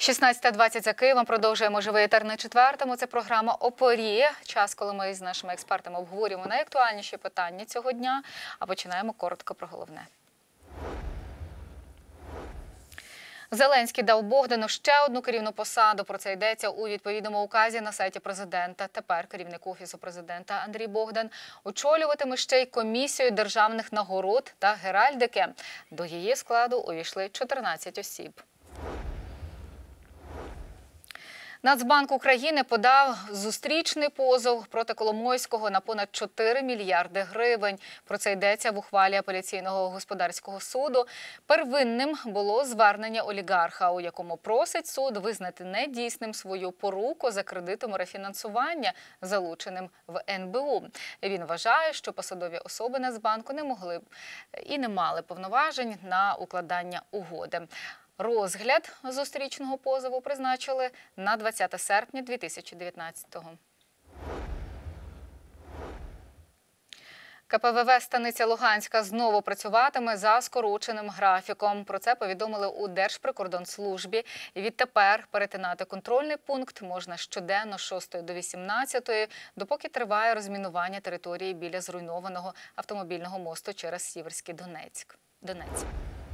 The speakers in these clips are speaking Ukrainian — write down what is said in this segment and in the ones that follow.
16:20 за Києвом. Продовжуємо живий етер на четвертому. Це програма «О порі». Час, коли ми з нашими експертами обговорюємо найактуальніші питання цього дня. А починаємо коротко про головне. Зеленський дав Богдану ще одну керівну посаду. Про це йдеться у відповідному указі на сайті президента. Тепер керівник Офісу президента Андрій Богдан очолюватиме ще й комісію державних нагород та геральдики. До її складу увійшли 14 осіб. Нацбанк України подав зустрічний позов проти Коломойського на понад 4 мільярди гривень. Про це йдеться в ухвалі апеляційного господарського суду. Первинним було звернення олігарха, у якому просить суд визнати недійсним свою поруку за кредитом рефінансування, залученим в НБУ. Він вважає, що посадові особи Нацбанку не могли б і не мали повноважень на укладання угоди. Розгляд зустрічного позову призначили на 20 серпня 2019-го. КПВВ «Станиця Луганська» знову працюватиме за скороченим графіком. Про це повідомили у Держприкордонслужбі. І відтепер перетинати контрольний пункт можна щоденно з 6 до 18, допоки триває розмінування території біля зруйнованого автомобільного мосту через Сіверський Донець.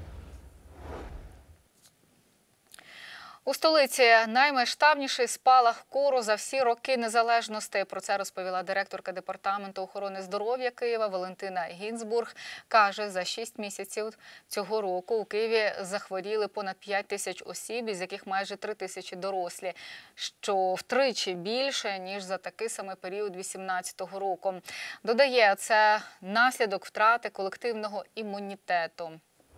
У столиці наймасштабніший спалах кору за всі роки незалежності. Про це розповіла директорка Департаменту охорони здоров'я Києва Валентина Гінзбург. Каже, за 6 місяців цього року у Києві захворіли понад 5 тисяч осіб, із яких майже 3 тисячі дорослі, що втричі більше, ніж за такий самий період 2018 року. Додає, це наслідок втрати колективного імунітету.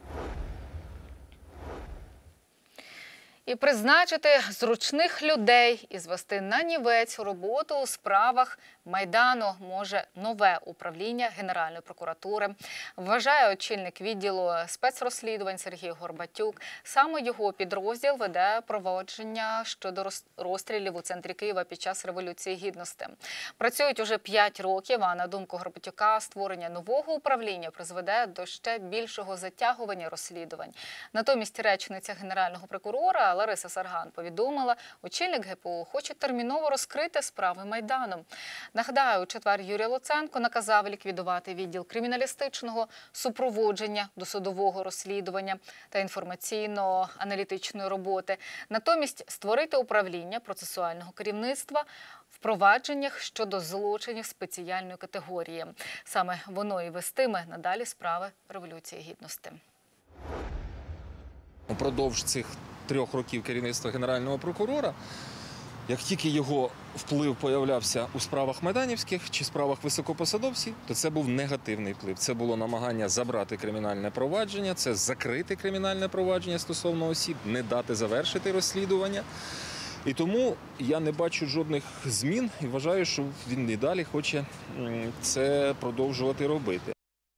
І призначити зручних людей і звести нанівець роботу у справах Майдану може нове управління Генеральної прокуратури. Вважає очільник відділу спецрозслідувань Сергій Горбатюк. Саме його підрозділ веде провадження щодо розстрілів у центрі Києва під час Революції Гідності. Працюють уже 5 років, а на думку Горбатюка, створення нового управління призведе до ще більшого затягування розслідувань. Натомість речниця Генерального прокурора Лариса Сарган повідомила, очільник ГПУ хоче терміново розкрити справи Майдану. Нагадаю, у четвер Юрій Луценко наказав ліквідувати відділ криміналістичного супроводження досудового розслідування та інформаційно-аналітичної роботи. Натомість створити управління процесуального керівництва в провадженнях щодо злочинів спеціальної категорії. Саме воно і вестиме надалі справи Революції Гідності. Упродовж цих 3 років керівництва Генерального прокурора, як тільки його вплив появлявся у справах майданівських чи справах високопосадовців, то це був негативний вплив. Це було намагання забрати кримінальне провадження, це закрити кримінальне провадження стосовно осіб, не дати завершити розслідування. І тому я не бачу жодних змін і вважаю, що він і далі хоче це продовжувати робити.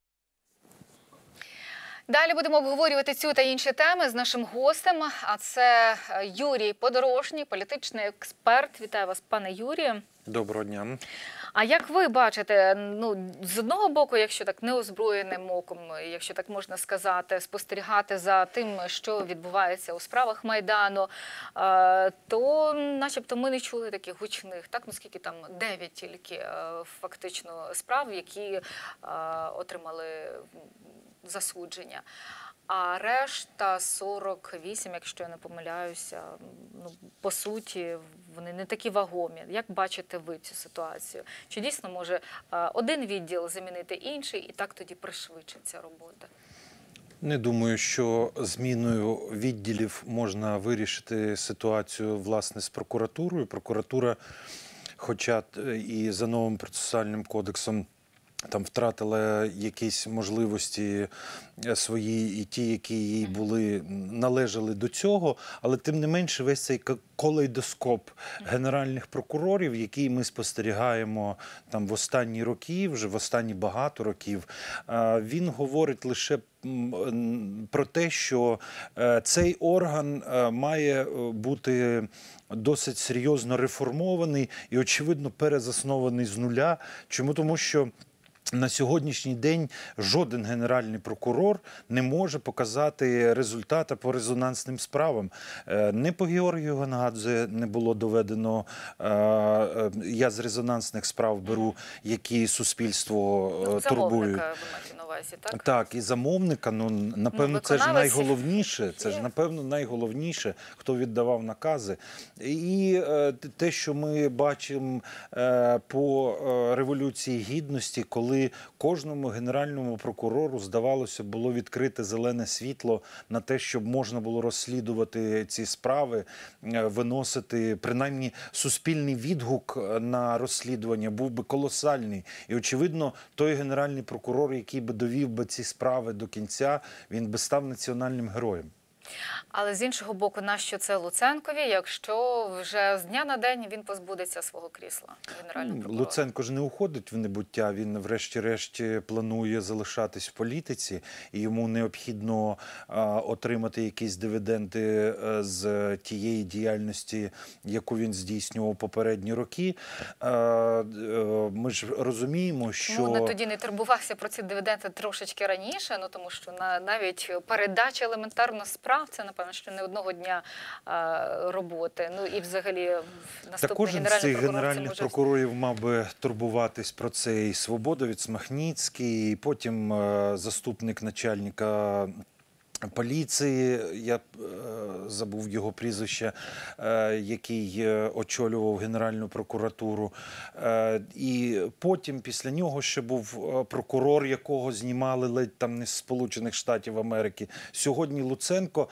Далі будемо обговорювати цю та інші теми з нашим гостем, а це Юрій Подорожній, політичний експерт. Вітаю вас, пане Юрію. Доброго дня. А як ви бачите, з одного боку, якщо так неозброєним оком, якщо так можна сказати, спостерігати за тим, що відбувається у справах Майдану, то начебто ми не чули таких гучних, так, скільки там 9 тільки фактично справ, які отримали засудження. А решта 48, якщо я не помиляюся, по суті, вони не такі вагомі. Як бачите ви цю ситуацію? Чи дійсно може один відділ замінити інший і так тоді пришвидшиться робота? Не думаю, що зміною відділів можна вирішити ситуацію, власне, з прокуратурою. Прокуратура, хоча і за новим процесуальним кодексом, там втратила якісь можливості свої і ті, які їй належали до цього, але тим не менше весь цей калейдоскоп генеральних прокурорів, який ми спостерігаємо там в останні роки, вже в останні багато років, він говорить лише про те, що цей орган має бути досить серйозно реформований і, очевидно, перезаснований з нуля. Чому? Тому що На сьогоднішній день жоден генеральний прокурор не може показати результати по резонансним справам. Не по Георгію Гонгадзе не було доведено, я з резонансних справ беру, які суспільство турбують. Замовника ви маєте на увазі, так? Так, і замовника, напевно, це ж виконавець найголовніше. Це ж, напевно, найголовніше, хто віддавав накази. І те, що ми бачимо по Революції Гідності, коли кожному генеральному прокурору, здавалося, було відкрите зелене світло на те, щоб можна було розслідувати ці справи, виносити, принаймні, суспільний відгук на розслідування був би колосальний. І, очевидно, той генеральний прокурор, який би довів би ці справи до кінця, він би став національним героєм. Але з іншого боку, нащо це Луценкові, якщо вже з дня на день він позбудеться свого крісла генерального прокурора? Луценко ж не уходить в небуття, він врешті-решт планує залишатись в політиці, і йому необхідно отримати якісь дивіденди з тієї діяльності, яку він здійснював попередні роки. Ми ж розуміємо, що... Чому тоді не турбувався про ці дивіденди трошечки раніше? Ну, тому що навіть передача елементарно справ, це, напевно, що не одного дня роботи. Ну, і взагалі наступний кожен з цих прокурор генеральних прокурорів мав би турбуватись про це. І Свободовець, Махніцький, і потім заступник начальника поліції, я забув його прізвище, який очолював Генеральну прокуратуру. І потім після нього ще був прокурор, якого знімали ледь там не з Сполучених Штатів Америки. Сьогодні Луценко.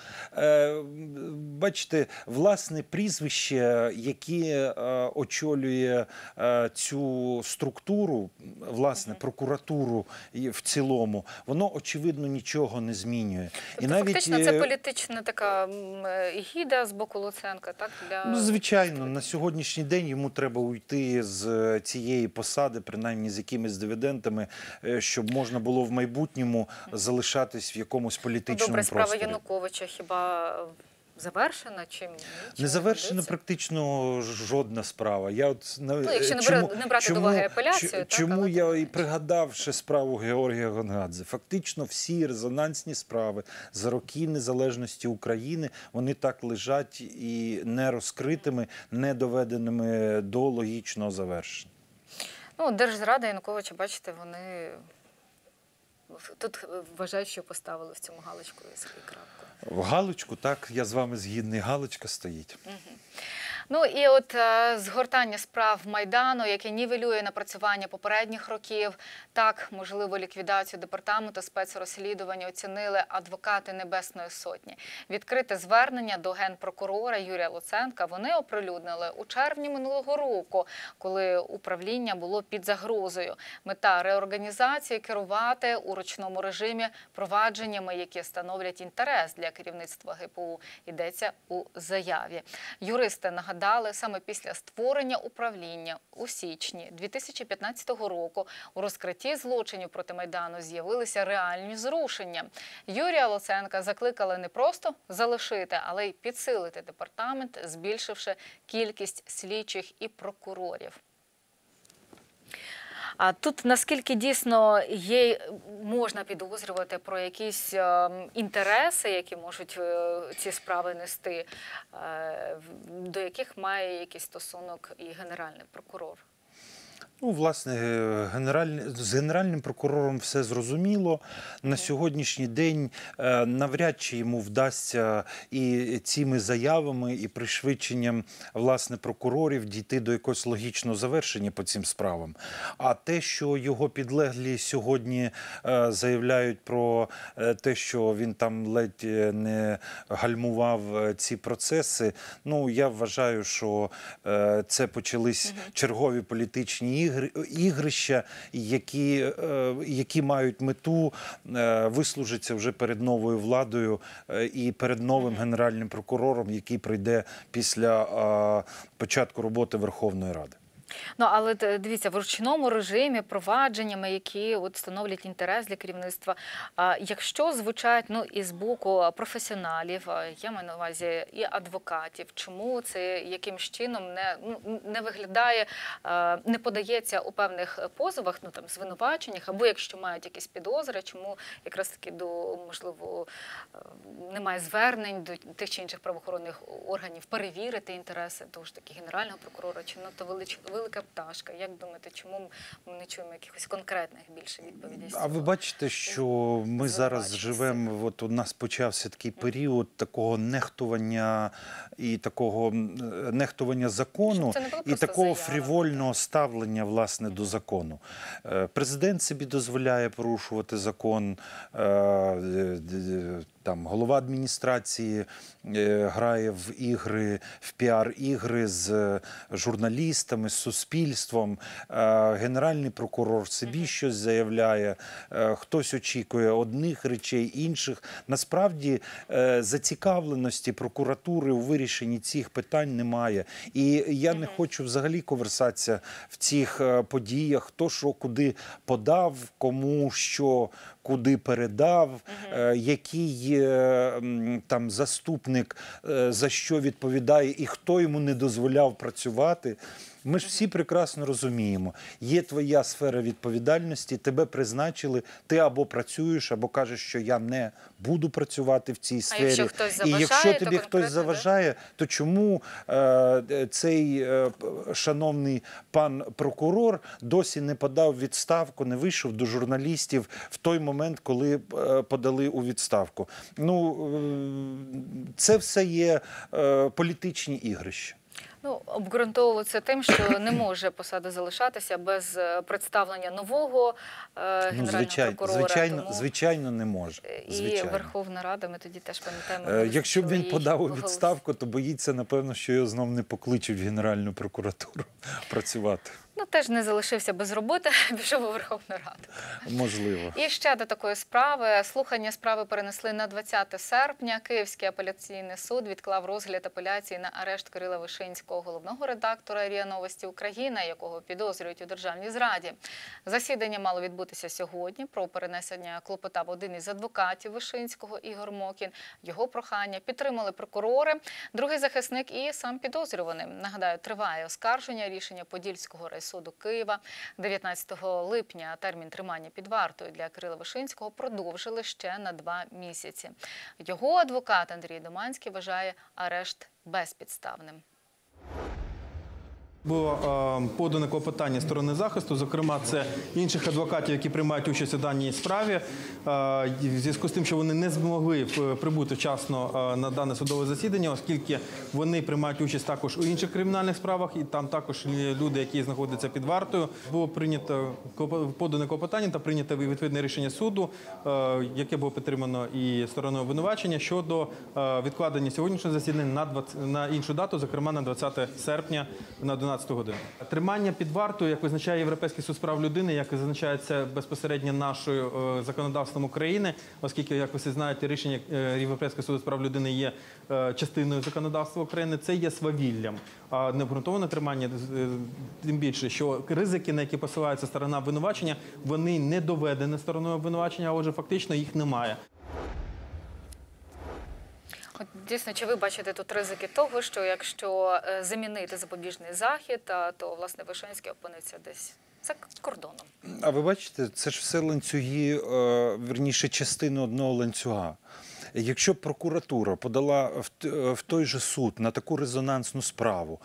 Бачите, власне прізвище, яке очолює цю структуру, власне, прокуратуру в цілому, воно, очевидно, нічого не змінює. Тобто, фактично, це політична така гіда з боку Луценка, так? Звичайно, на сьогоднішній день йому треба уйти з цієї посади, принаймні з якимись дивідендами, щоб можна було в майбутньому залишатись в якомусь політичному просторі. Добре, справа Януковича хіба завершена? Не завершена практично жодна справа. Якщо не брати до уваги апеляцію. Чому я і пригадав ще справу Георгія Гонгадзе. Фактично всі резонансні справи за роки незалежності України, вони так лежать і не розкритими, не доведеними до логічного завершення. Ну, Держзрада Януковича, бачите, вони тут вважають, що поставили в цьому галочку і крапку. В галочку, так, я з вами згідний, галочка стоїть. Угу. Ну і от згортання справ Майдану, яке нівелює напрацювання попередніх років, так, можливо, ліквідацію департаменту спецрозслідування оцінили адвокати Небесної Сотні. Відкрите звернення до генпрокурора Юрія Луценка вони оприлюднили у червні минулого року, коли управління було під загрозою. Мета реорганізації – керувати у ручному режимі провадженнями, які становлять інтерес для керівництва ГПУ, йдеться у заяві. Юристи нагадали, саме після створення управління у січні 2015 року у розкритті злочинів проти Майдану з'явилися реальні зрушення. Юрія Луценка закликали не просто залишити, але й підсилити департамент, збільшивши кількість слідчих і прокурорів. А тут наскільки дійсно можна підозрювати про якісь інтереси, які можуть ці справи нести, до яких має якийсь стосунок і генеральний прокурор? Ну, власне, з генеральним прокурором все зрозуміло. На сьогоднішній день навряд чи йому вдасться і цими заявами, і пришвидшенням, власне, прокурорів дійти до якогось логічного завершення по цим справам. А те, що його підлеглі сьогодні заявляють про те, що він там ледь не гальмував ці процеси, ну, я вважаю, що це почались чергові політичні ігрища, які мають мету вислужитися вже перед новою владою і перед новим генеральним прокурором, який прийде після початку роботи Верховної Ради. Ну, але дивіться, в ручному режимі, провадженнями, які от становлять інтерес для керівництва, якщо звучать і з боку професіоналів, я маю на увазі і адвокатів, чому це якимсь чином не виглядає, не подається у певних позовах, звинуваченнях, або якщо мають якісь підозри, чому якраз таки можливо, немає звернень до тих чи інших правоохоронних органів перевірити інтереси того ж таки Генерального прокурора, чи надто велика пташка. Як думаєте, чому ми не чуємо якихось конкретних більше відповідей? А ви бачите, що ми зараз живемо, от у нас почався такий період такого нехтування і такого нехтування закону, і такого фрівольного ставлення, власне, до закону. Президент собі дозволяє порушувати закон, голова адміністрації грає в ігри, в піар-ігри з журналістами, з суспільством, генеральний прокурор собі щось заявляє, хтось очікує одних речей, інших. Насправді зацікавленості прокуратури у вирішенні цих питань немає. І я не хочу взагалі коверсатися в цих подіях, хто що куди подав, кому що куди передав, який там заступник за що відповідає і хто йому не дозволяв працювати. Ми ж всі прекрасно розуміємо, є твоя сфера відповідальності, тебе призначили, ти або працюєш, або кажеш, що я не буду працювати в цій сфері. Якщо хтось заважає, і якщо тобі хтось заважає, то чому цей шановний пан прокурор досі не подав відставку, не вийшов до журналістів в той момент, коли подали у відставку? Це все є політичні ігрища. Обґрунтовується тим, що не може посада залишатися без представлення нового генерального прокурора. Звичайно, не може. І Верховна Рада, ми тоді теж пам'ятаємо. Якщо б він подав у відставку, то боїться, напевно, що його знов не покличуть в Генеральну прокуратуру працювати. Теж не залишився без роботи, пішов у Верховну Раду. Можливо. І ще до такої справи. Слухання справи перенесли на 20 серпня. Київський апеляційний суд відклав розгляд апеляції на арешт Кирила Вишинського, головного редактора РІА Новості України, якого підозрюють у державній зраді. Засідання мало відбутися сьогодні. Про перенесення клопотав один із адвокатів Вишинського, Ігор Мокін. Його прохання підтримали прокурори, другий захисник і сам підозрюваний. Нагадаю, триває оскарження рішення Подільського райсуду Києва. 19 липня термін тримання під вартою для Кирила Вишинського продовжили ще на 2 місяці. Його адвокат Андрій Доманський вважає арешт безпідставним. Було подане клопотання сторони захисту, зокрема, це інших адвокатів, які приймають участь у даній справі, в зв'язку з тим, що вони не змогли прибути вчасно на дане судове засідання, оскільки вони приймають участь також у інших кримінальних справах, і там також люди, які знаходяться під вартою. Було прийнято подане клопотання та прийнято відповідне рішення суду, яке було підтримано і стороною обвинувачення щодо відкладення сьогоднішнього засідання на іншу дату, зокрема на 20 серпня на 12 годину. Тримання під вартою, як визначає Європейський суд з прав людини, як визначається безпосередньо нашою законодавством України, оскільки, як ви всі знаєте, рішення Європейського суду з прав людини є частиною законодавства України, це є свавіллям. А необґрунтоване тримання, тим більше, що ризики, на які посилається сторона обвинувачення, вони не доведені стороною обвинувачення, а отже, фактично їх немає. Дійсно, чи ви бачите тут ризики того, що якщо замінити запобіжний захід, то, власне, Вишинський опиниться десь за кордоном? А ви бачите, це ж все ланцюги, верніше, частини одного ланцюга. Якщо прокуратура подала в той же суд на таку резонансну справу,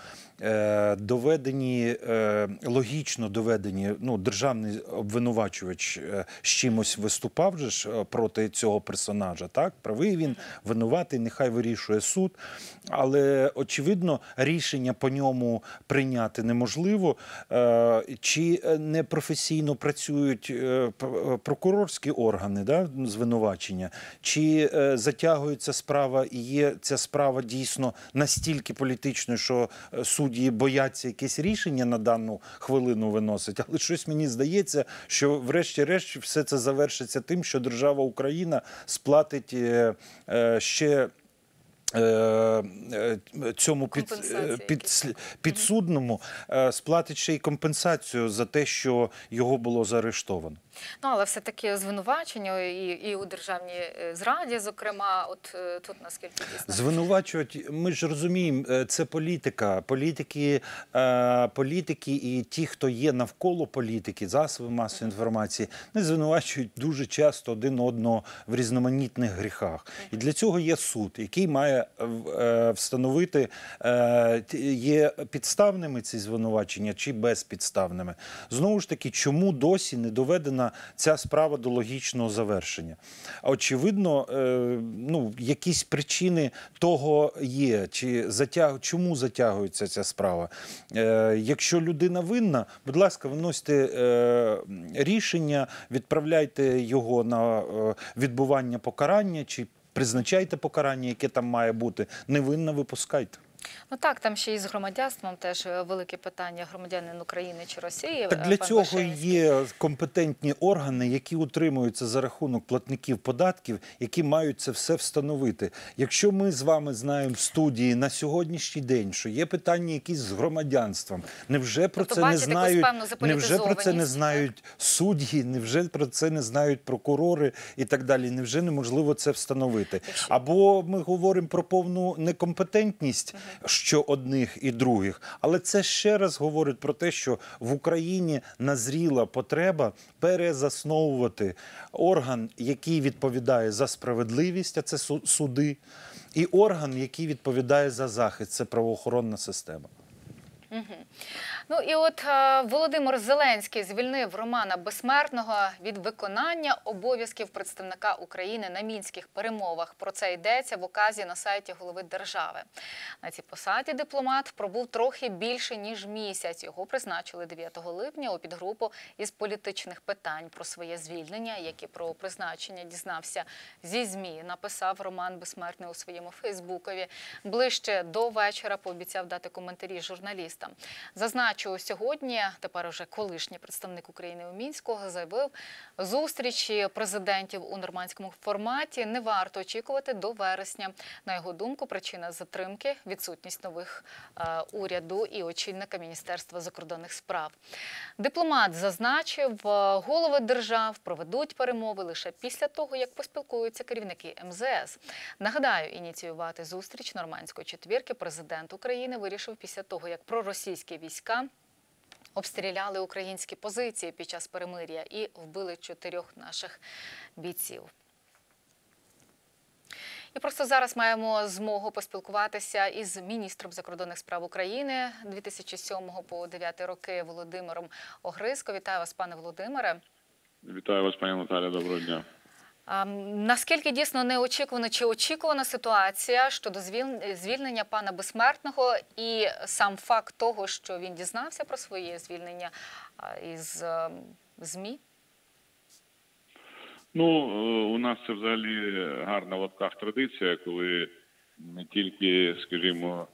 логічно доведені, державний обвинувачувач з чимось виступав же ж проти цього персонажа, так? Правий він, винуватий, нехай вирішує суд, але, очевидно, рішення по ньому прийняти неможливо. Чи не професійно працюють прокурорські органи, звинувачення, чи затягується справа і є ця справа дійсно настільки політичною, що судді бояться якесь рішення на дану хвилину виносить. Але щось мені здається, що врешті-решт все це завершиться тим, що держава Україна сплатить ще цьому підсудному сплатить ще й компенсацію за те, що його було заарештовано. Ну, але все-таки звинувачення і у державній зраді, зокрема, от тут наскільки дійсно? Звинувачують, ми ж розуміємо, це політика. Політики і ті, хто є навколо політики, засоби масової інформації, не звинувачують дуже часто один одного в різноманітних гріхах. І для цього є суд, який має встановити, є підставними ці звинувачення чи безпідставними. Знову ж таки, чому досі не доведена ця справа до логічного завершення? Очевидно, якісь причини того є. Чому затягується ця справа? Якщо людина винна, будь ласка, виносьте рішення, відправляйте його на відбування покарання чи призначайте покарання, яке там має бути. Невинна випускайте. Ну так, там ще і з громадянством теж велике питання, громадянин України чи Росії. Так для цього є компетентні органи, які утримуються за рахунок платників податків, які мають це все встановити. Якщо ми з вами знаємо в студії на сьогоднішній день, що є питання якісь з громадянством, невже про це не знають, судді, невже про це не знають прокурори і так далі, невже неможливо це встановити? Або ми говоримо про повну некомпетентність, що одних і других. Але це ще раз говорить про те, що в Україні назріла потреба перезасновувати орган, який відповідає за справедливість, а це суди, і орган, який відповідає за захист, це правоохоронна система. Ну і от Володимир Зеленський звільнив Романа Безсмертного від виконання обов'язків представника України на мінських перемовах. Про це йдеться в указі на сайті голови держави. На цій посаді дипломат пробув трохи більше, ніж місяць. Його призначили 9 липня у підгрупу із політичних питань. Про своє звільнення, як і про призначення, дізнався зі ЗМІ. Написав Роман Безсмертний у своєму фейсбукові. Ближче до вечора пообіцяв дати коментарі журналістам. Зазначив, сьогодні, тепер уже колишній представник України у Мінську, заявив, зустрічі президентів у нормандському форматі не варто очікувати до вересня. На його думку, причина затримки – відсутність нових уряду і очільника Міністерства закордонних справ. Дипломат зазначив, голови держав проведуть перемови лише після того, як поспілкуються керівники МЗС. Нагадаю, ініціювати зустріч нормандської четвірки президент України вирішив після того, як проросійські війська обстріляли українські позиції під час перемир'я і вбили 4 наших бійців. І просто зараз маємо змогу поспілкуватися із міністром закордонних справ України 2007 по 2009 роки Володимиром Огризко. Вітаю вас, пане Володимире. Вітаю вас, пані Наталя, доброго дня. Наскільки дійсно неочікувана чи очікувана ситуація щодо звільнення пана Безсмертного і сам факт того, що він дізнався про своє звільнення із ЗМІ? Ну, у нас це взагалі гарна в лапках традиція, коли не тільки, скажімо,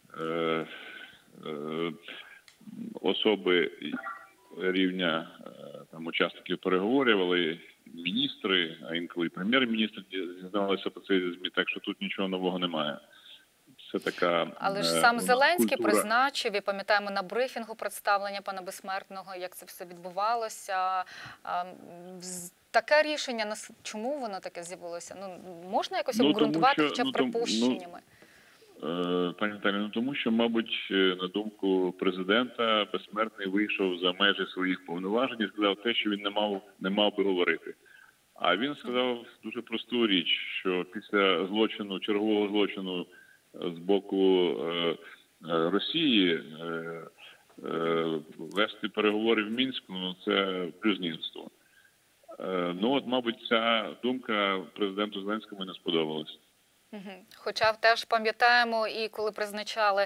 особи рівня учасників переговорів, але міністри, а інколи прем'єр-міністр дізнавалися про це ЗМІ, так що тут нічого нового немає. Це така але ж сам Зеленський культура призначив, і пам'ятаємо на брифінгу представлення пана Безсмертного, як це все відбувалося. Таке рішення, чому воно таке з'явилося? Можна якось обґрунтувати хоча б припущеннями? Пані Наталі, тому що, мабуть, на думку президента, Безсмертний вийшов за межі своїх повноважень і сказав те, що він не мав би говорити. А він сказав дуже просту річ, що після злочину, чергового злочину з боку Росії вести переговори в Мінську – це блюзнірство. Мабуть, ця думка президенту Зеленському не сподобалась. Хоча теж пам'ятаємо, і коли призначали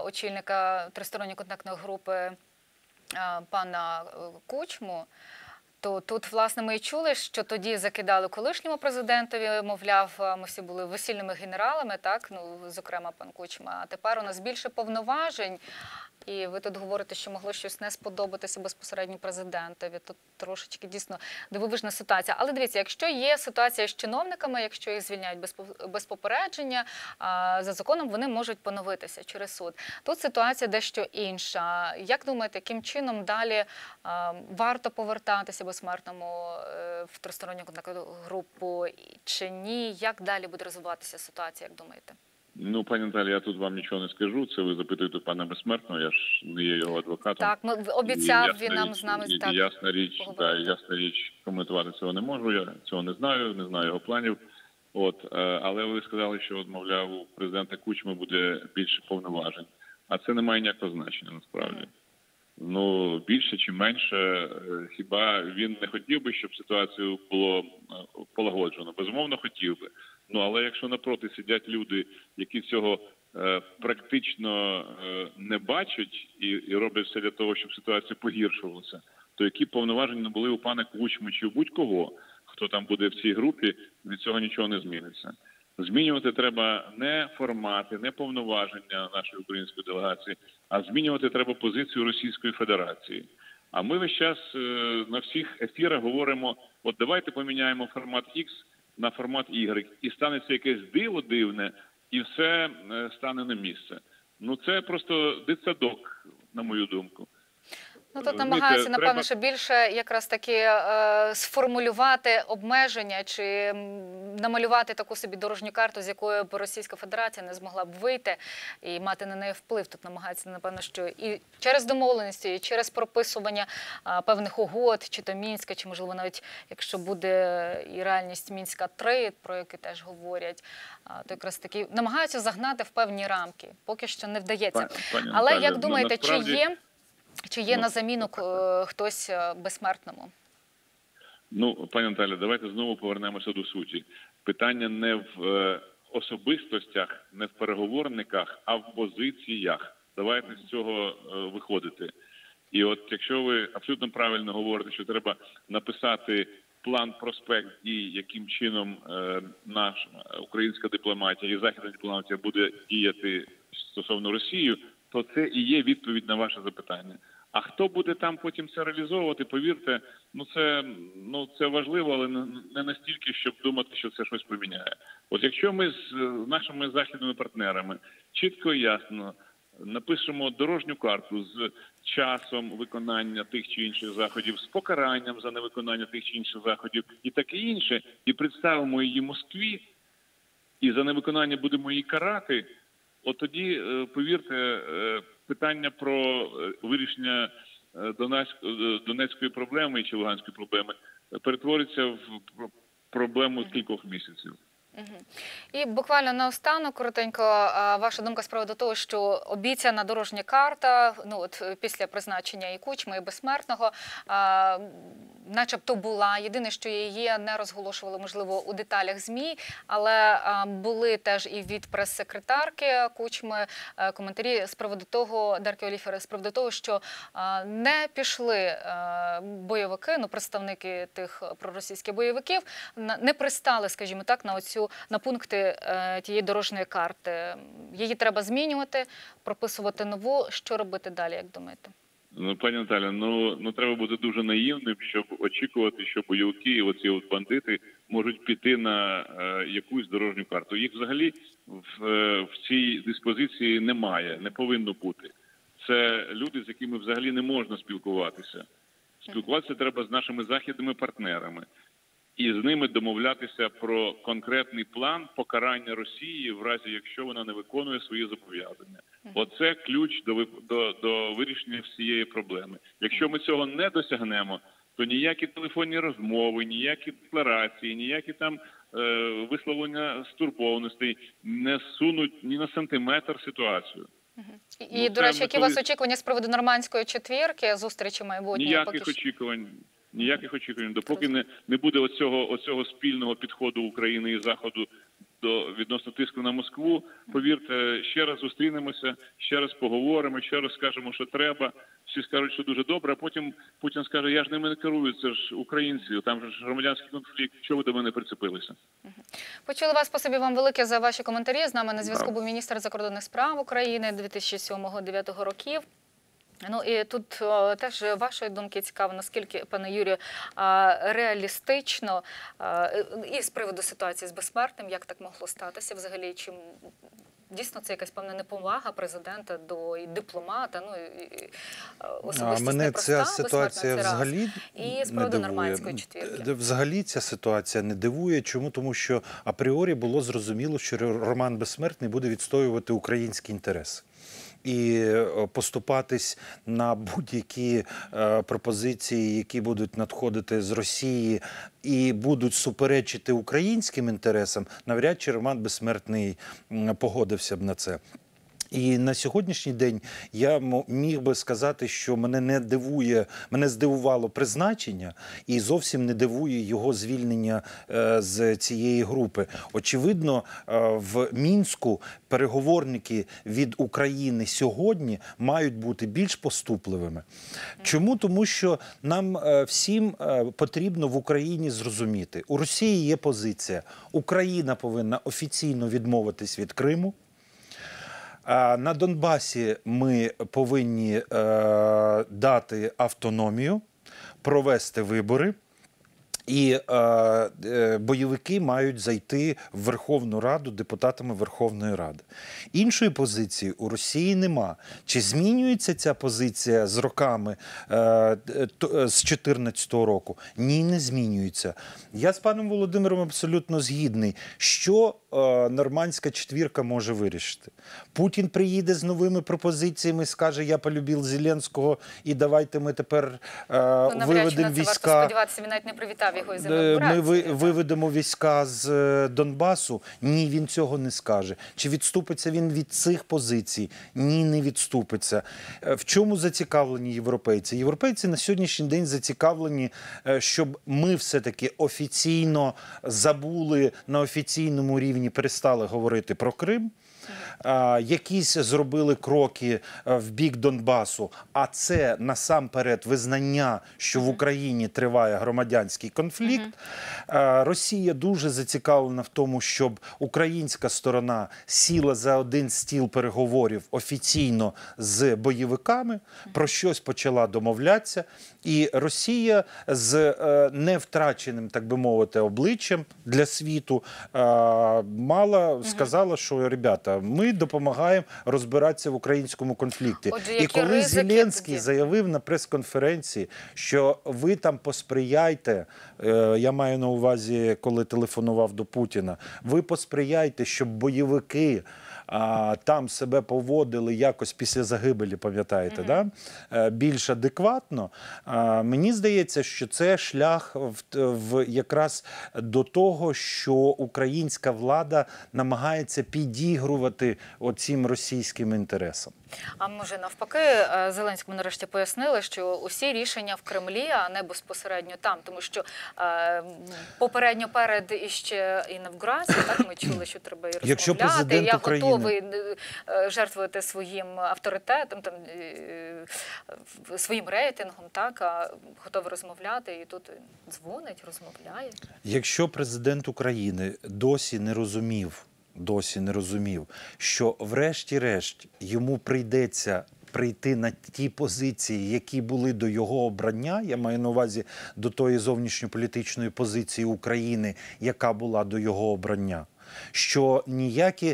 очільника тристоронньої контактної групи пана Кучму, То тут, власне, ми і чули, що тоді закидали колишньому президентові, мовляв, ми всі були весільними генералами, так, ну, зокрема, пан Кучма, а тепер у нас більше повноважень, і ви тут говорите, що могло щось не сподобатися безпосередньо президентові. Тут трошечки дійсно дивовижна ситуація. Але дивіться, якщо є ситуація з чиновниками, якщо їх звільняють без попередження, за законом вони можуть поновитися через суд. Тут ситуація дещо інша. Як думаєте, яким чином далі варто повертатися безсмертному в тристоронню контактну групу чи ні? Як далі буде розвиватися ситуація, як думаєте? Ну, пані Наталі, я тут вам нічого не скажу. Це ви запитуєте пана Безсмертного, я ж не є його адвокатом. Так, обіцяв він нам з нами так. Ясна річ, коментувати цього не можу, я цього не знаю його планів. Але ви сказали, що, мовляв, у президента Кучми буде більше повноважень. А це не має ніякого значення, насправді. Ну, більше чи менше, хіба він не хотів би, щоб ситуацію було полагоджено? Безумовно, хотів би. Ну, але якщо напроти сидять люди, які цього практично не бачать і роблять все для того, щоб ситуація погіршувалася, то які повноваження були у пана Кучми чи у будь-кого, хто там буде в цій групі, від цього нічого не зміниться. Змінювати треба не формати, не повноваження нашої української делегації, а змінювати треба позицію Російської Федерації. А ми весь час на всіх ефірах говоримо, от давайте поміняємо формат X на формат Y, і станеться якесь диво дивне, і все стане на місце. Ну це просто дитсадок, на мою думку. Ну, тут намагаються, напевно, що більше якраз таки сформулювати обмеження чи намалювати таку собі дорожню карту, з якою б Російська Федерація не змогла б вийти і мати на неї вплив. Тут намагаються, напевно, що і через домовленості, і через прописування певних угод, чи то Мінська, чи, можливо, навіть якщо буде і реальність Мінська-3, про яку теж говорять, то якраз таки намагаються загнати в певні рамки. Поки що не вдається. Але як думаєте, чи є на заміну хтось безсмертному? Ну, пані Наталя, давайте знову повернемося до суті. Питання не в особистостях, не в переговорниках, а в позиціях. Давайте з цього виходити. І от якщо ви абсолютно правильно говорите, що треба написати план, проспект дій, яким чином наша українська дипломатія і західна дипломатія буде діяти стосовно Росії, то це і є відповідь на ваше запитання. А хто буде там потім це реалізовувати, повірте, це важливо, але не настільки, щоб думати, що це щось поміняє. От якщо ми з нашими західними партнерами чітко і ясно напишемо дорожню карту з часом виконання тих чи інших заходів, з покаранням за невиконання тих чи інших заходів і таке інше, і представимо її Москві, і за невиконання будемо її карати, от тоді, повірте, питання про вирішення Донецької проблеми чи Луганської проблеми перетвориться в проблему кількох місяців. І буквально наостанок, коротенько, ваша думка з приводу того, що обіцяна дорожня карта, після призначення і Кучми, і Безсмертного, начебто була. Єдине, що її не розголошували, можливо, у деталях ЗМІ, але були теж і від прес-секретарки Кучми коментарі з приводу того, Дарки Оліфер, з приводу того, що не пішли бойовики, представники тих проросійських бойовиків, не пристали, скажімо так, на пункти тієї дорожньої карти. Її треба змінювати, прописувати нову. Що робити далі, як думаєте? Пані Наталя, треба бути дуже наївним, щоб очікувати, що бойовики і оці бандити можуть піти на якусь дорожню карту. Їх взагалі в цій диспозиції немає, не повинно бути. Це люди, з якими взагалі не можна спілкуватися. Спілкуватися треба з нашими західними партнерами. І з ними домовлятися про конкретний план покарання Росії в разі, якщо вона не виконує свої зобов'язання. Оце ключ до вирішення всієї проблеми. Якщо ми цього не досягнемо, то ніякі телефонні розмови, ніякі декларації, ніякі там висловлення стурбованостей не сунуть ні на сантиметр ситуацію. І, до речі, які у вас очікування з приводу нормандської четвірки, зустрічі майбутньої? Ніяких очікувань. Допоки не буде оцього спільного підходу України і Заходу відносно тиску на Москву. Повірте, ще раз зустрінемося, ще раз поговоримо, ще раз скажемо, що треба. Всі скажуть, що дуже добре, а потім Путін скаже, я ж ними не керую, це ж українці, там же ж громадянський конфлікт, чого ви до мене прицепилися? Почули вас, спасибі вам велике за ваші коментарі. З нами на зв'язку був міністр закордонних справ України 2007-2009 років. Ну і тут теж вашої думки цікаво, наскільки, пане Юрію, реалістично і з приводу ситуації з безсмертним, як так могло статися взагалі, чим дійсно це якась певна неповага президента до і дипломата, ну і особистість мене непроста, ця ситуація взагалі і з приводу нормандської четвірки. Взагалі ця ситуація не дивує. Чому? Тому що апріорі було зрозуміло, що Роман Безсмертний буде відстоювати українські інтереси. І поступатись на будь-які пропозиції, які будуть надходити з Росії і будуть суперечити українським інтересам, навряд чи Роман Безсмертний погодився б на це. І на сьогоднішній день я міг би сказати, що мене здивувало призначення і зовсім не дивує його звільнення з цієї групи. Очевидно, в Мінську переговорники від України сьогодні мають бути більш поступливими. Чому? Тому що нам всім потрібно в Україні зрозуміти, у Росії є позиція, Україна повинна офіційно відмовитись від Криму. На Донбасі ми повинні дати автономію, провести вибори, і бойовики мають зайти в Верховну Раду депутатами Верховної Ради. Іншої позиції у Росії нема. Чи змінюється ця позиція з роками, з 2014 року? Ні, не змінюється. Я з паном Володимиром абсолютно згідний. Що нормандська четвірка може вирішити? Путін приїде з новими пропозиціями, скаже, я полюбив Зеленського і давайте ми тепер виведемо війська. Варто сподіватися, він навіть не привітав його із Ми виведемо війська з Донбасу? Ні, він цього не скаже. Чи відступиться він від цих позицій? Ні, не відступиться. В чому зацікавлені європейці? Європейці на сьогоднішній день зацікавлені, щоб ми все-таки офіційно забули, на офіційному рівні перестали говорити про Крим. Якісь зробили кроки в бік Донбасу, а це насамперед визнання, що в Україні триває громадянський конфлікт. Росія дуже зацікавлена в тому, щоб українська сторона сіла за один стіл переговорів офіційно з бойовиками, про щось почала домовлятися, і Росія з невтраченим, так би мовити, обличчям для світу сказала, що, ребята, ми допомагаємо розбиратися в українському конфлікті. Отже, і коли Зеленський заявив на прес-конференції, що ви там посприяйте, я маю на увазі, коли телефонував до Путіна, ви посприяйте, щоб бойовики там себе поводили якось після загибелі, пам'ятаєте, да? Більш адекватно. Мені здається, що це шлях якраз до того, що українська влада намагається підігрувати оцим російським інтересам. А може навпаки, Зеленському нарешті пояснили, що усі рішення в Кремлі, а не безпосередньо там, тому що попередньо перед іще інавгурацією, так, ми чули, що треба і розмовляти. Якщо президент я України готовий жертвувати своїм авторитетом, там, своїм рейтингом, так, а готовий розмовляти, і тут дзвонить, розмовляє. Якщо президент України досі не розумів, що врешті-решт йому прийдеться прийти на ті позиції, які були до його обрання, я маю на увазі до тої зовнішньополітичної позиції України, яка була до його обрання, що ніякі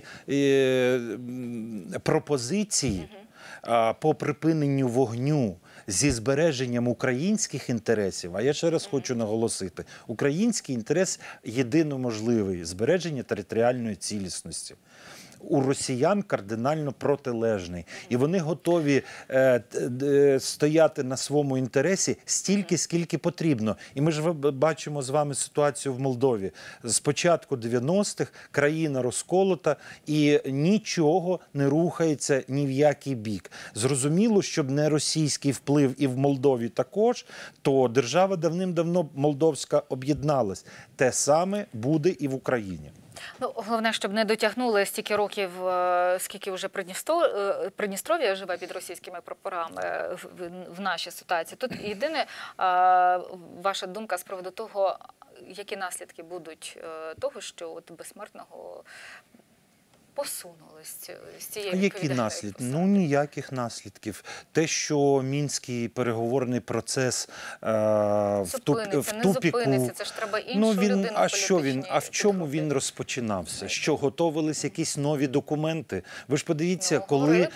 пропозиції по припиненню вогню зі збереженням українських інтересів, а я ще раз хочу наголосити, український інтерес єдино можливий – збереження територіальної цілісності. У росіян кардинально протилежний. І вони готові стояти на своєму інтересі стільки, скільки потрібно. І ми ж бачимо з вами ситуацію в Молдові. З початку 90-х країна розколота і нічого не рухається ні в який бік. Зрозуміло, щоб не російський вплив і в Молдові також, то держава давним-давно молдовська об'єдналась. Те саме буде і в Україні. Ну, головне, щоб не дотягнули стільки років, скільки вже Придністров'я живе під російськими прапорами в нашій ситуації. Тут єдине ваша думка з приводу того, які наслідки будуть того, що от безсмертного посунули з цієї А які наслідки? Ну, ніяких наслідків. Те, що мінський переговорний процес в тупіку... Це ж треба іншу людину А в чому він розпочинався? Що, готовились якісь нові документи? Ви ж подивіться, коли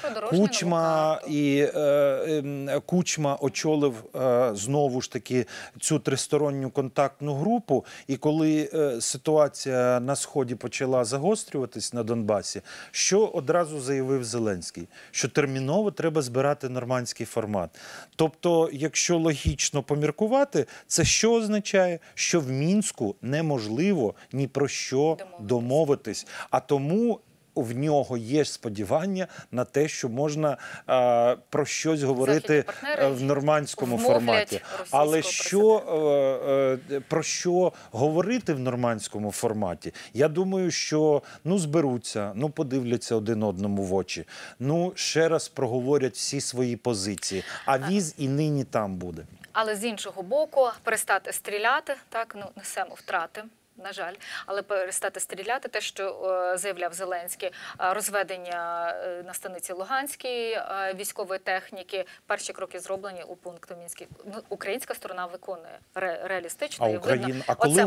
Кучма очолив знову ж таки цю тристоронню контактну групу, і коли ситуація на Сході почала загострюватись на Донбасі, що одразу заявив Зеленський? Що терміново треба збирати нормандський формат. Тобто, якщо логічно поміркувати, це що означає? Що в Мінську неможливо ні про що домовитись. А тому в нього є сподівання на те, що можна про щось говорити в нормандському форматі. Але про що говорити в нормандському форматі? Я думаю, що зберуться, подивляться один одному в очі, ще раз проговорять всі свої позиції. А віз і нині там буде. Але з іншого боку, перестати стріляти, так, несемо втрати. На жаль, але перестати стріляти, те, що заявляв Зеленський, розведення на станиці Луганській військової техніки, перші кроки зроблені у пункту Мінський. Українська сторона виконує реалістично. Коли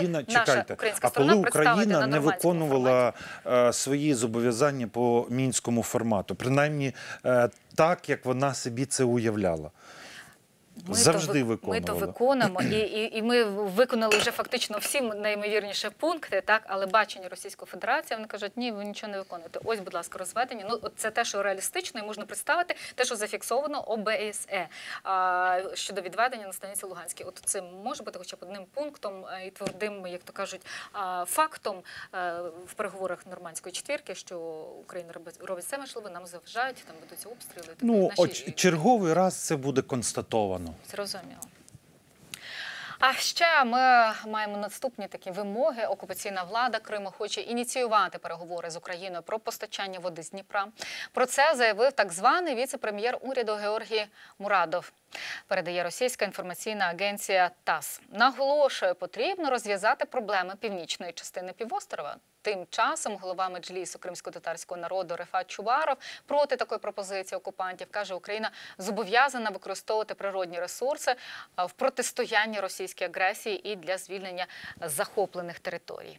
Україна не виконувала свої зобов'язання по Мінському формату, принаймні так, як вона собі це уявляла? Завжди виконували. Ми то виконуємо, і ми виконали вже фактично всі найімовірніші пункти, так, але бачення Російської Федерації, вони кажуть, ні, ви нічого не виконуєте. Ось, будь ласка, розведення. Це те, що реалістично, і можна представити, те, що зафіксовано ОБСЄ щодо відведення на станиці Луганській. От це може бути хоча б одним пунктом і твердим, як то кажуть, фактом в переговорах нормандської четвірки, що Україна робить все можливе, нам заважають, там ведуться обстріли. Черговий раз це буде констатовано. Зрозуміло. А ще ми маємо наступні такі вимоги. Окупаційна влада Криму хоче ініціювати переговори з Україною про постачання води з Дніпра. Про це заявив так званий віце-прем'єр уряду Георгій Мурадов. Передає російська інформаційна агенція ТАСС. Наголошує, потрібно розв'язати проблеми північної частини півострова. Тим часом голова Меджлісу кримсько-татарського народу Рефат Чубаров проти такої пропозиції окупантів. Каже, Україна зобов'язана використовувати природні ресурси в протистоянні російській агресії і для звільнення захоплених територій.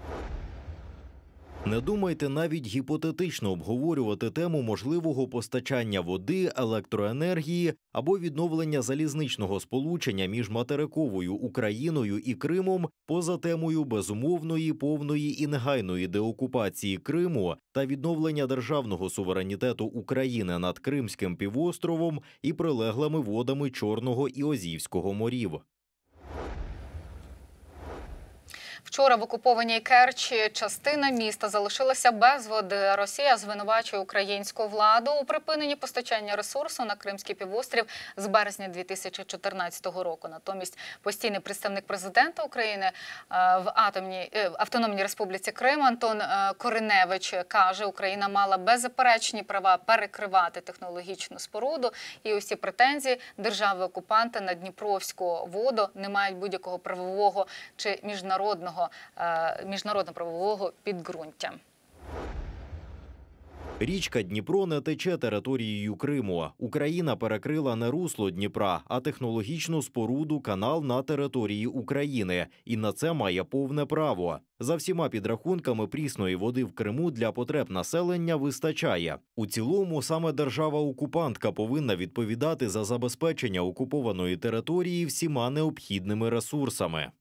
Не думайте навіть гіпотетично обговорювати тему можливого постачання води, електроенергії або відновлення залізничного сполучення між материковою Україною і Кримом поза темою безумовної, повної і негайної деокупації Криму та відновлення державного суверенітету України над Кримським півостровом і прилеглими водами Чорного і Азівського морів. Вчора в окупованій Керчі частина міста залишилася без води. Росія звинувачує українську владу у припиненні постачання ресурсу на Кримський півострів з березня 2014 року. Натомість постійний представник президента України в Автономній Республіці Крим Антон Кориневич каже, Україна мала беззаперечні права перекривати технологічну споруду і усі претензії держави-окупанта на Дніпровську воду не мають будь-якого правового чи міжнародно-правового підґрунтя. Річка Дніпро не тече територією Криму. Україна перекрила не русло Дніпра, а технологічну споруду канал на території України. І на це має повне право. За всіма підрахунками, прісної води в Криму для потреб населення вистачає. У цілому, саме держава-окупантка повинна відповідати за забезпечення окупованої території всіма необхідними ресурсами.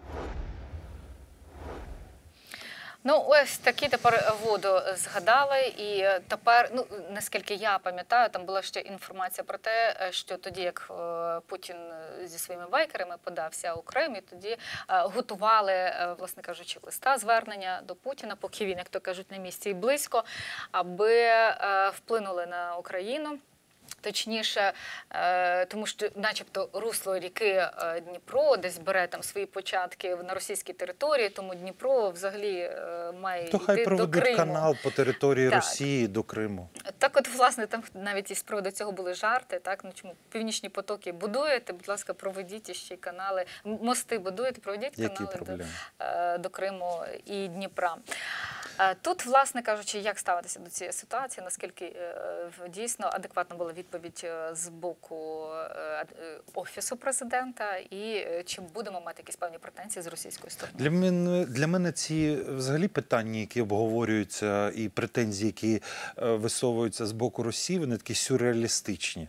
Ось такі тепер воду згадали, і тепер, наскільки я пам'ятаю, там була ще інформація про те, що тоді, як Путін зі своїми байкерами подався у Крим, і тоді готували, власне кажучи, листа, звернення до Путіна, поки він, як то кажуть, на місці і близько, аби вплинули на Україну. Точніше, тому що начебто русло ріки Дніпро десь бере там свої початки на російській території, тому Дніпро взагалі має То хай йти до проведуть Криму. канал по території Так. Росії до Криму. Так от, власне, там навіть із приводу цього були жарти, так? Ну, чому північні потоки будуєте, будь ласка, проведіть ще й канали, мости будуєте, проведіть Які канали проблеми? до Криму і Дніпра. Тут, власне кажучи, як ставитися до цієї ситуації, наскільки дійсно адекватна була відповідь з боку Офісу президента, і чи будемо мати якісь певні претензії з російської сторони? Для мене ці взагалі питання, які обговорюються, і претензії, які висовуються з боку Росії, вони такі сюрреалістичні.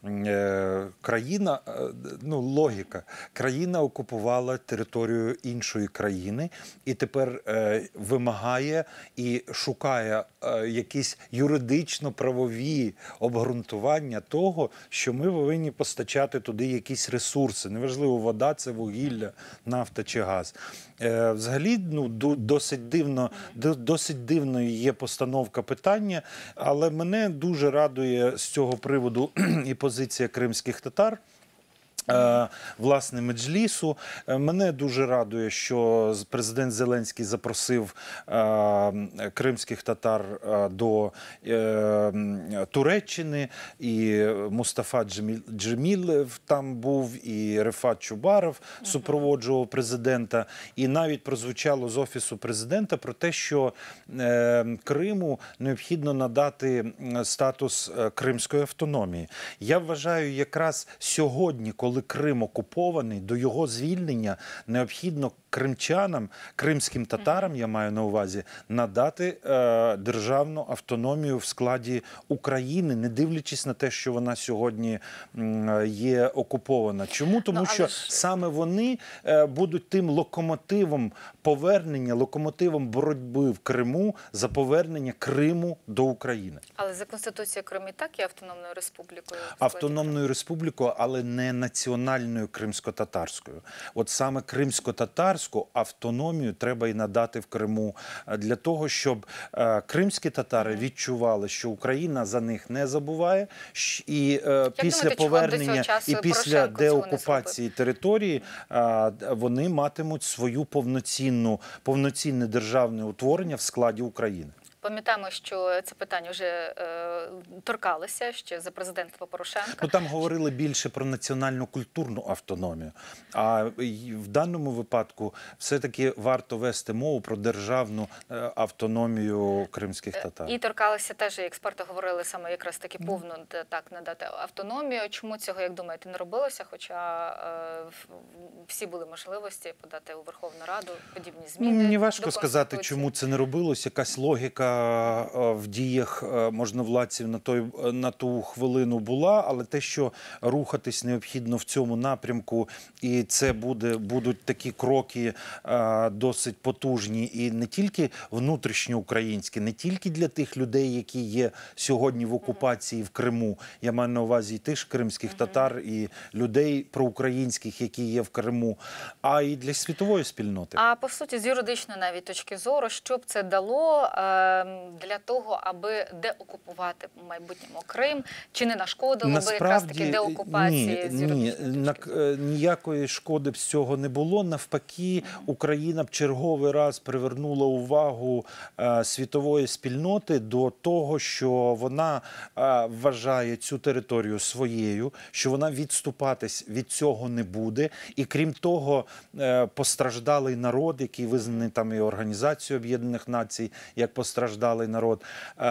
Країна, ну логіка, країна окупувала територію іншої країни і тепер вимагає і шукає якісь юридично-правові обґрунтування того, що ми повинні постачати туди якісь ресурси. Неважливо, вода, це вугілля, нафта чи газ. Взагалі, ну, досить дивною є постановка питання, але мене дуже радує з цього приводу і позиція кримських татар. Власне, Меджлісу. Мене дуже радує, що президент Зеленський запросив кримських татар до Туреччини, і Мустафа Джемілєв там був, і Рефат Чубаров супроводжував президента. І навіть прозвучало з Офісу президента про те, що Криму необхідно надати статус кримської автономії. Я вважаю, якраз сьогодні, коли Крим окупований, до його звільнення необхідно кримчанам, кримським татарам, я маю на увазі, надати державну автономію в складі України, не дивлячись на те, що вона сьогодні є окупована. Чому? Тому що саме вони будуть тим локомотивом повернення, локомотивом боротьби в Криму за повернення Криму до України. Але за Конституцією Крим і так є автономною республікою. Автономною республікою, але не національною кримсько-татарською. От саме кримсько-татарську автономію треба і надати в Криму для того, щоб кримські татари відчували, що Україна за них не забуває, і після повернення і після деокупації території вони матимуть свою повноцінне державне утворення в складі України. Пам'ятаємо, що це питання вже торкалося ще за президентства Порошенка. Ну, там говорили більше про національно-культурну автономію. А в даному випадку все-таки варто вести мову про державну автономію кримських татар. І торкалося теж, і експерти говорили саме якраз таки повну так надати автономію. Чому цього, як думаєте, не робилося? Хоча всі були можливості подати у Верховну Раду подібні зміни. Мені важко сказати, чому це не робилось. Якась логіка в діях можновладців на ту хвилину була, але те, що рухатись необхідно в цьому напрямку, і це будуть такі кроки досить потужні, і не тільки внутрішньоукраїнські, не тільки для тих людей, які є сьогодні в окупації в Криму, я маю на увазі і тих ж кримських татар, і людей проукраїнських, які є в Криму, а і для світової спільноти. А по суті, з юридичної навіть точки зору, що б це дало для того, аби деокупувати в майбутньому Крим? Чи не нашкодило би якраз таки деокупації з юридичної точки зору? Ніякої шкоди б з цього не було. Навпаки, Україна б черговий раз привернула увагу світової спільноти до того, що вона вважає цю територію своєю, що вона відступатись від цього не буде. І крім того, постраждалий народ, який визнаний там і Організацією Об'єднаних Націй, як постраждалий народ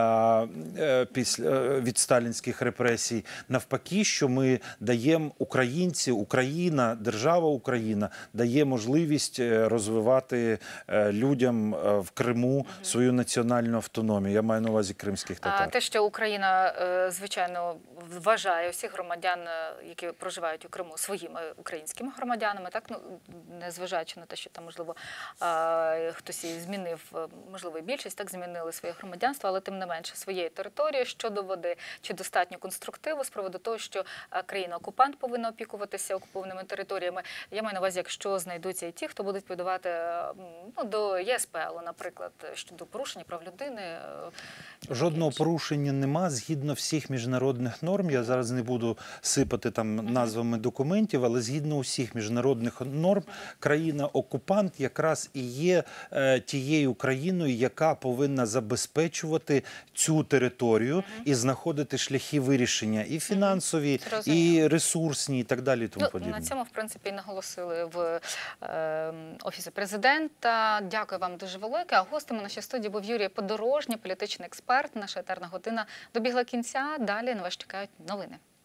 від сталінських репресій. Навпаки, що ми даємо українці, Україна, держава Україна дає можливість розвивати людям в Криму свою національну автономію. Я маю на увазі кримських татар. Те, що Україна, звичайно, вважає всіх громадян, які проживають у Криму, своїми українськими громадянами, так, ну, незважаючи на те, що там, можливо, хтось і змінив, можливо, і більшість так змінили отримали своє громадянство, але тим не менше своєї території щодо води. Чи достатньо конструктиву з приводу того, що країна-окупант повинна опікуватися окупованими територіями? Я маю на увазі, якщо знайдуться і ті, хто будуть подавати до ЄСПЛ, наприклад, щодо порушення прав людини. Жодного порушення нема згідно всіх міжнародних норм. Я зараз не буду сипати там назвами документів, але згідно усіх міжнародних норм, країна-окупант якраз і є тією країною, яка повинна забезпечувати цю територію і знаходити шляхи вирішення і фінансові, і ресурсні, і так далі, і тому подібне. На цьому, в принципі, і наголосили в Офісі президента. Дякую вам дуже велике. А гостем у нашій студії був Юрій Подорожній, політичний експерт. Наша етерна година добігла кінця. Далі на вас чекають новини.